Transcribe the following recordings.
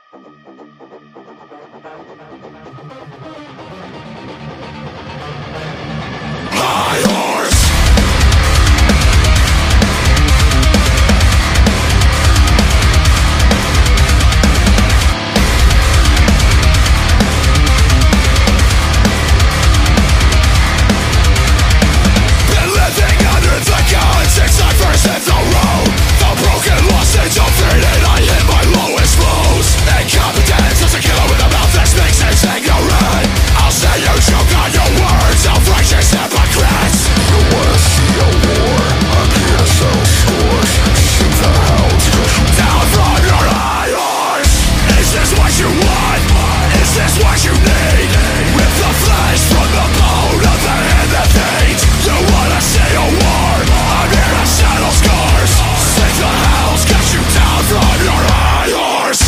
Defeated, I hit my lowest lows. Incompetence is a killer with a mouth that speaks is ignorant. I'll say you choke on your words, self-righteous hypocrites. You wanna see a war? I'm here to settle scores. Shoot the hounds, cause you down from your high horse. Is this what you want? Is this what you need? Rip the flesh from the bone of the hand that feeds. You wanna see a war? I'm here to settle scores. Sink the hounds, get you down from your high horse.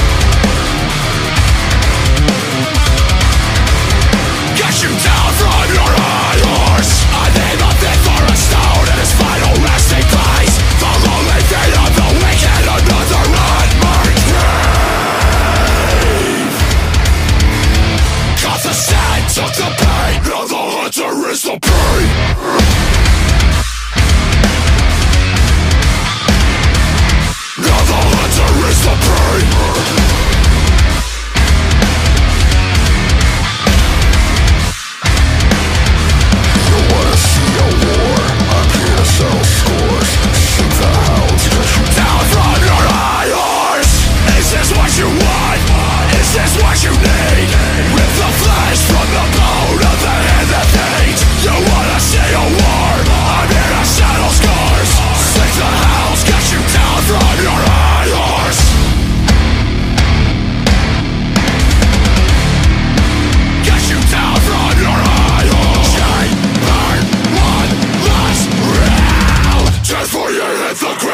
Get you down from your high horse. I name a fit for a stone in his final resting place. The lonely fate of the wicked, another unmarked grave. Caught the stand, took the pain. Now the hunter is the prey. Now the hunter is the prey. You wanna see a war? I'm here to settle scores. Shoot the hounds, cause you Down from your high horse. Is this what you want? Is this what you need? Rip the flesh from the bone of the hand that feeds. You wanna see a war? I'm here to settle scores. Sink the hounds, get you down from your high horse. Get you down from your high horse. Chain burn one last round. Just for you hit the ground.